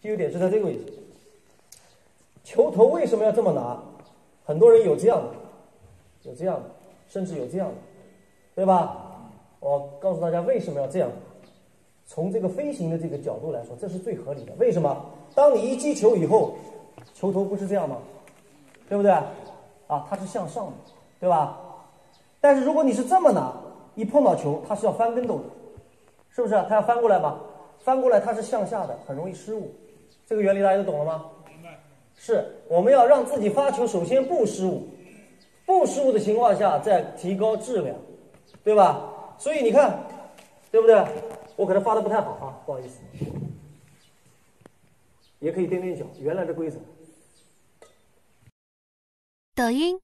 击球点是在这个位置。球头为什么要这么拿？很多人有这样的，有这样的，甚至有这样的，对吧？我告诉大家为什么要这样。从这个飞行的这个角度来说，这是最合理的。为什么？当你一击球以后，球头不是这样吗？对不对？啊，它是向上的，对吧？但是如果你是这么拿，一碰到球，它是要翻跟斗的，是不是？它要翻过来吧？翻过来它是向下的，很容易失误。这个原理大家都懂了吗？ 明白。 是，我们要让自己发球，首先不失误，不失误的情况下再提高质量，对吧？所以你看，对不对？我可能发的不太好啊，不好意思。也可以踮踮脚，原来的规则。 抖音。